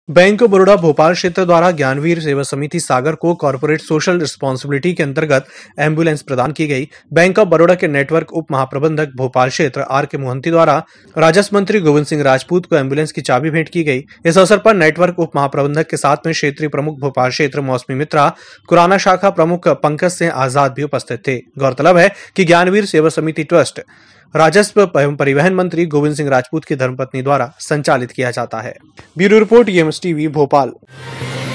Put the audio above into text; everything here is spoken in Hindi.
बैंक ऑफ बड़ौदा भोपाल क्षेत्र द्वारा ज्ञानवीर सेवा समिति सागर को कॉर्पोरेट सोशल रिस्पांसिबिलिटी के अंतर्गत एम्बुलेंस प्रदान की गई। बैंक ऑफ बड़ौदा के नेटवर्क उप महाप्रबंधक भोपाल क्षेत्र आर के मोहंती द्वारा राजस्व मंत्री गोविंद सिंह राजपूत को एम्बुलेंस की चाबी भेंट की गई। इस अवसर पर नेटवर्क उप महाप्रबंधक के साथ में क्षेत्रीय प्रमुख भोपाल क्षेत्र मौसमी मित्रा, कुराना शाखा प्रमुख पंकज सिंह आजाद भी उपस्थित थे। गौरतलब है कि ज्ञानवीर सेवा समिति ट्रस्ट राजस्व एवं परिवहन मंत्री गोविंद सिंह राजपूत की धर्मपत्नी द्वारा संचालित किया जाता है। Bureau report, EMS TV Bhopal.